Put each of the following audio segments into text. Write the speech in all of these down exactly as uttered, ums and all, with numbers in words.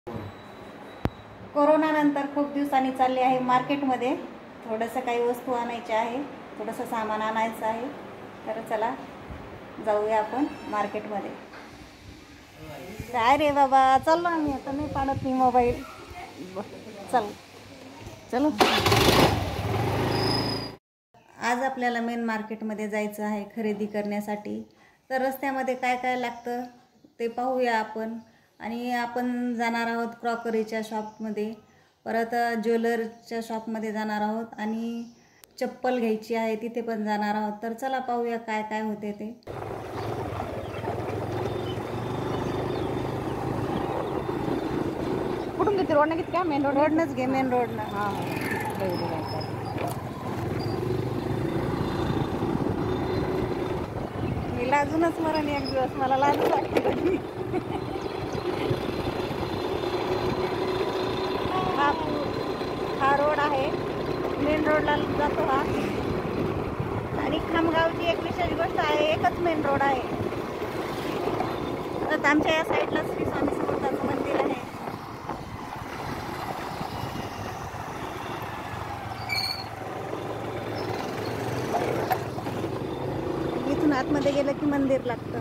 कोरोनानंतर खूप दिवसांनी चालले आहे मार्केटमध्ये. थोडंसं काही वस्तू आणायची आहे, थोडंसं सामान आणायचं आहे. तर चला जाऊया आपण मार्केटमध्ये. काय रे बाबा, चाललो आम्ही आता. नाही पाडत मी मोबाईल. चल चलो. आज आपल्याला मेन मार्केटमध्ये जायचं आहे खरेदी करण्यासाठी. तर रस्त्यामध्ये काय काय लागतं ते पाहूया आपण. आणि आपण जाणार आहोत क्रॉकरीच्या शॉपमध्ये, परत ज्वेलरच्या शॉपमध्ये जाणार आहोत आणि चप्पल घ्यायची आहे तिथे पण जाणार आहोत. तर चला पाहूया काय काय होते ते. कुठून घेते? रोडनं घेते का? Main road? रोडनंच घे, मेन रोडनं. हां मी लाजूनच मरण एक दिवस. मला लाज वाटते. हा हा रोड आहे, मेन रोडला जातो हा. आणि खामगावची एक विशेष गोष्ट आहे, एकच मेन रोड आहे. तर आमच्या या साईडला श्री स्वामी समर्थाचं मंदिर आहे. इथून आतमध्ये गेलं की मंदिर लागतं.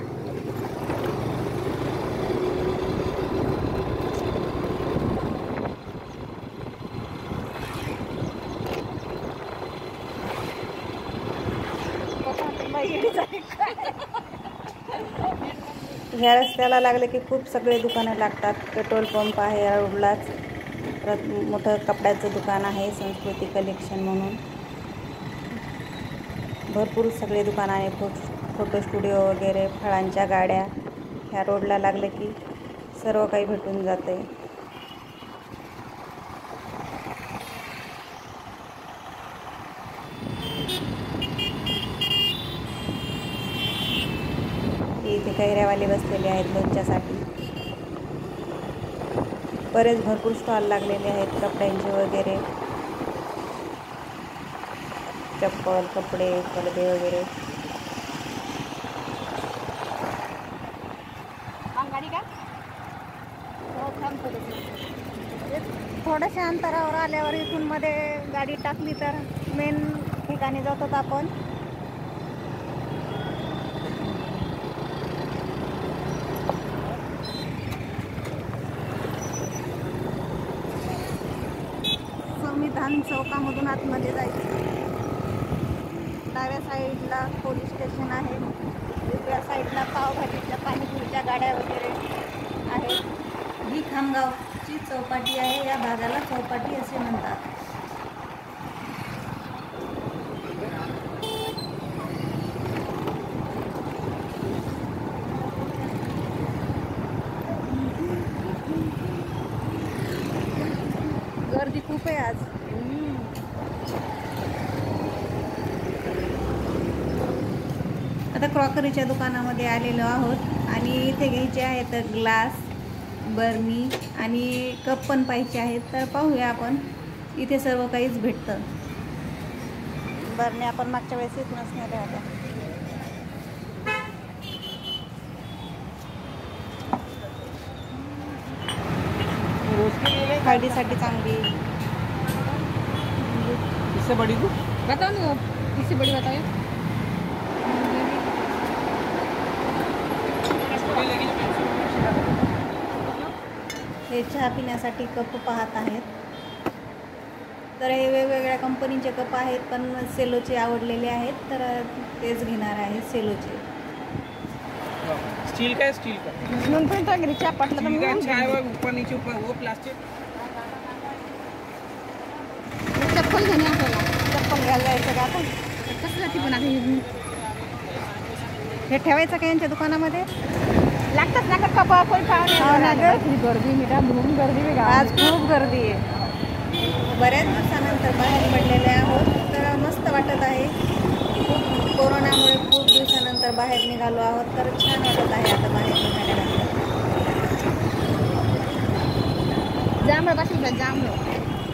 ह्या रस्त्याला लागले की खूप सगळे दुकानं लागतात. पेट्रोल पंप आहे या रोडलाच. परत मोठं कपड्याचं दुकान आहे, संस्कृती कलेक्शन म्हणून. भरपूर सगळे दुकान आहे. फोटो फोटो स्टुडिओ वगैरे, फळांच्या गाड्या. ह्या रोडला लागले की सर्व काही भेटून जाते. इथे कैऱ्यावाले बसलेले आहेत लोणच्यासाठी. बरेच भरपूर स्टॉल लागलेले आहेत कपड्यांचे वगैरे, चप्पल, कपडे, पडदे वगैरे. गाडी का? थोड्याशा अंतरावर आल्यावर इथून मध्ये गाडी टाकली तर मेन ठिकाणी जातात आपण. संविधान चौकामधून आतमध्ये जायचं. डाव्या साईडला पोलीस स्टेशन आहे, उजव्या साईडला पावभाजीच्या पाणीपुरीच्या गाड्या वगैरे आहेत. ही खामगावची चौपाटी आहे. या भागाला चौपाटी असे म्हणतात. गर्दी खूप आहे आज. आता क्रॉकरीच्या दुकानामध्ये आलेलो आहोत आणि इथे घ्यायचे आहेत ग्लास, बरणी आणि कप पण पाहिजे आहेत. तर पाहूया आपण. इथे सर्व काहीच भेटतं. बरणी आपण मागच्या वेळेस इथूनच नेल्या होत्या. हळदीसाठी चांगली. इससे बड़ी को बताओ ना, इससे बड़ी बताओ. हे चहा पिण्यासाठी कप पाहत आहेत. तर हे वेगवेगळ्या कंपनीचे कप आहेत, पण सेलोचे आवडलेले आहेत तर तेच घेणार आहे. सेलोचे. स्टील का है? स्टील का नंतर तो घरी चहा पटलं तर स्टील का मग अच्छा है, वो ऊपर नीचे ऊपर वो प्लास्टिक. चप्पल घेणे आपल्याला. चप्पल घ्यायला जायचं का आपण? कसं जाते पण आहे हे ठेवायचं का यांच्या दुकानामध्ये? लागतात ना का कपा कोण पाहुणे. हो ना गं. गर्दी मिठा म्हणून गर्दी वेगळा. आज खूप गर्दी आहे. बऱ्याच दिवसानंतर बाहेर पडलेले आहोत तर मस्त वाटत आहे. खूप कोरोनामुळे खूप दिवसानंतर बाहेर निघालो आहोत तर छान वाटत आहे आता बाहेर निघाल्यानंतर. जांभळं पासून जांभळं.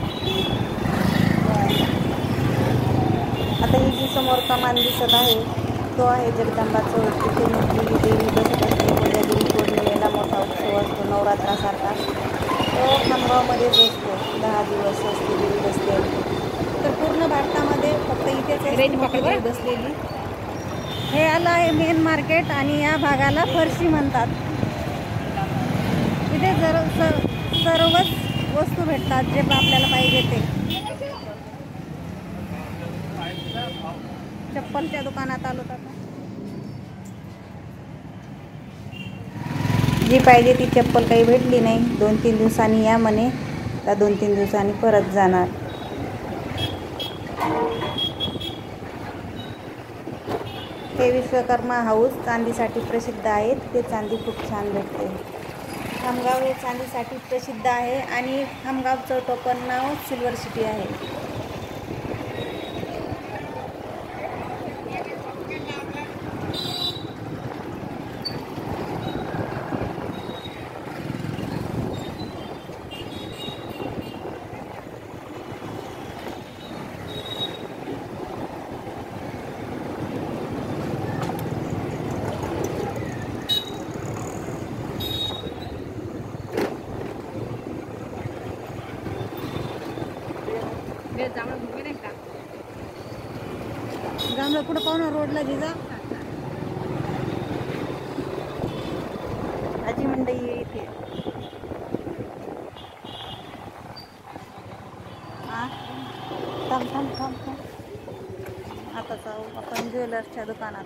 आता ही जी समोर कमान दिसत आहे तो आहे जगदंबा चौक. तिथे मोठी देवी बसत असते. कोजागिरी पौर्णिमेला मोठा उत्सव असतो नवरात्रासारखा. तो खामगावमध्येच असतो. दहा दिवस असते देवी बसलेली. तर पूर्ण भारतामध्ये फक्त इथेच असते रेंज मोठी पकड बरं. देवी बसलेली. हे आलं आहे मेन मार्केट आणि या भागाला फरशी म्हणतात. इथे जर स सर्वच वस्तू भेटतात जे आपल्याला पाहिजे ते. चप्पलच्या दुकानात आलो आता. जी पाहिजे ती चप्पल काही भेटली नाही. दोन तीन दिवसांनी या म्हणे, तर दोन तीन दिवसांनी परत जाणार. हे विश्वकर्मा हाऊस चांदीसाठी प्रसिद्ध आहे. ते चांदी खूप छान भेटते. खामगाव हे चांदीसाठी प्रसिद्ध आहे आणि खामगावचं टोपण नाव सिल्वर सिटी आहे. जांभळं कुठं पाहुणा रोडला जिजा आजी मंडई इथे. हा थांब थांब थांब थांब आता जाऊ आपण ज्वेलर्सच्या दुकानात.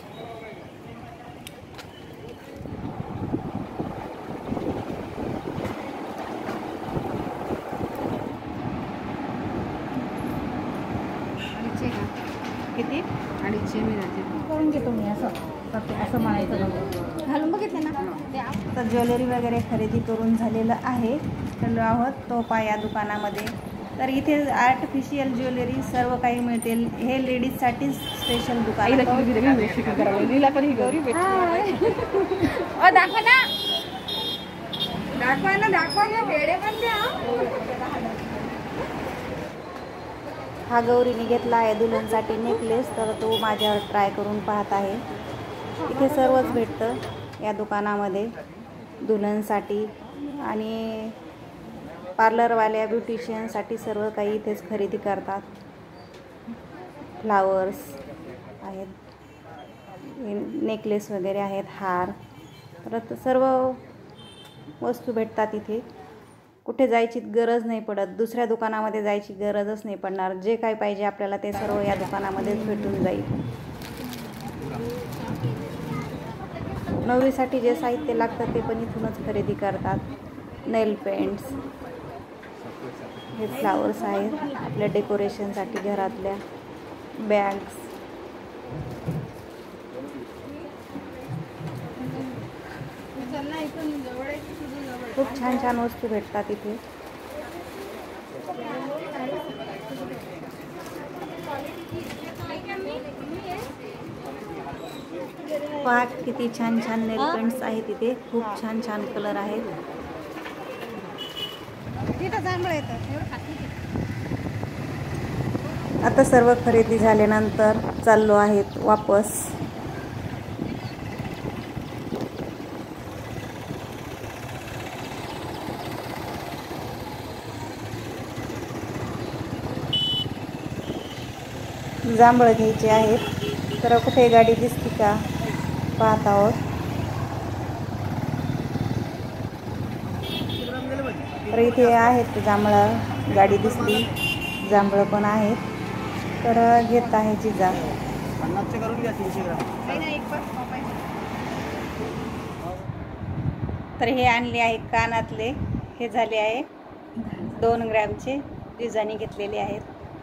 किती अडीचशे मिळते. करून घेतो मी असं असं म्हणायचं. घालून बघितले ना. तर ज्वेलरी वगैरे खरेदी करून झालेलं आहे. चाललो आहोत टोपा या दुकानामध्ये. तर इथे आर्टिफिशियल ज्वेलरी सर्व काही मिळते. हे लेडीजसाठी स्पेशल दुकान आहे. दाखवा ना दाखवा ना दाखवा ना वेडे पण द्या. हा गौरीने घेतला आहे दुल्हनसाठी नेकलेस, तर तो माझ्यावर ट्राय करून पाहत आहे. इथे सर्वच भेटतं या दुकानामध्ये दुल्हनसाठी आणि पार्लरवाल्या ब्युटिशियनसाठी सर्व काही इथेच खरेदी करतात. फ्लावर्स आहेत, नेकलेस वगैरे आहेत, हार, परत सर्व वस्तू भेटतात इथे. कुठे जायची गरज नाही पडत. दुसऱ्या दुकानामध्ये जायची गरजच नाही पडणार. जे काय पाहिजे आपल्याला ते सर्व या दुकानामध्येच भेटून जाईल. नवरीसाठी जे साहित्य लागतं ते पण इथूनच खरेदी करतात. नेल पेंट्स, हे फ्लावर्स आहेत आपल्या डेकोरेशनसाठी घरातल्या, बॅग्स, खूप छान छान वस्तू भेटतात इथे. पहा किती छान छान नेल पेंट्स आहेत इथे. खूप छान छान कलर आहेत. आता सर्व खरेदी झाल्यानंतर चाललो आहेत वापस. जांभळं घ्यायचे आहेत. तर कुठे गाडी दिसते का पाहत आहोत. तर इथे आहेत जांभळं, गाडी दिसली, जांभळं पण आहेत. तर घेत आहे जिजा. तर हे आणले आहे कानातले. हे झाले आहे दोन ग्रॅमचे, जिजाने घेतलेले आहेत.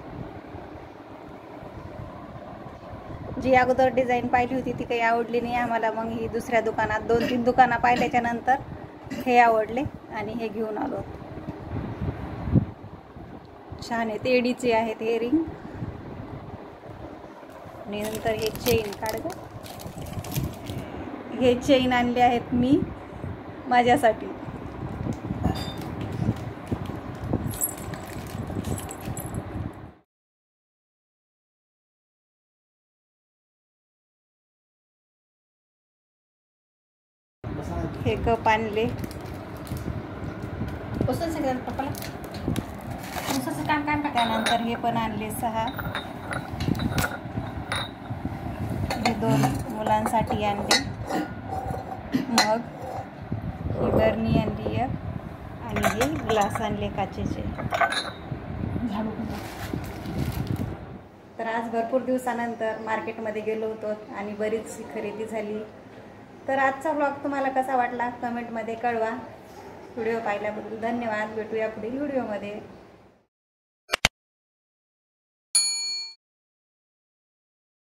जी अगोदर डिझाईन पाहिली होती ती काही आवडली नाही आम्हाला. मग ही दुसऱ्या दुकानात दोन तीन दुकानं पाहिल्याच्या नंतर हे आवडले आणि हे घेऊन आलो. छान आहे. एडीचे आहेत हे रिंग आणि नंतर हे चेन काढ ग. हे चेन आणले आहेत मी माझ्यासाठी. हे कप आणले. उचलून सांगितलं पप्पाला उचलचं काम काम काय त्यानंतर हे पण आणले सहा. हे दोन मुलांसाठी आणले. मग ही बरणी आणली एक आणि हे ग्लास आणले काचेचे. झाडू पण तर आज भरपूर दिवसानंतर मार्केटमध्ये गेलो होतो आणि बरीच खरेदी झाली. तर आजचा ब्लॉग तुम्हाला कसा वाटला कमेंटमध्ये कळवा. व्हिडिओ पाहिल्याबद्दल धन्यवाद. भेटूया पुढील व्हिडिओमध्ये.